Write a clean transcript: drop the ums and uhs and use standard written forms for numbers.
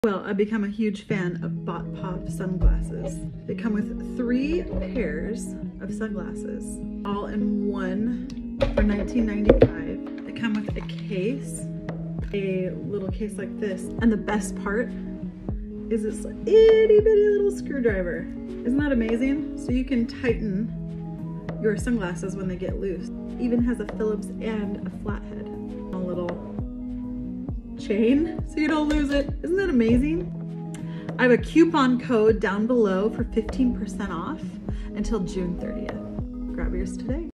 Well, I've become a huge fan of BotPov sunglasses. They come with 3 pairs of sunglasses, all in one for $19.95. They come with a case, a little case like this, and the best part is this itty bitty little screwdriver. Isn't that amazing? So you can tighten your sunglasses when they get loose. It even has a Phillips and a flathead. A little chain so you don't lose it. Isn't that amazing? I have a coupon code down below for 15% off until June 30th. Grab yours today.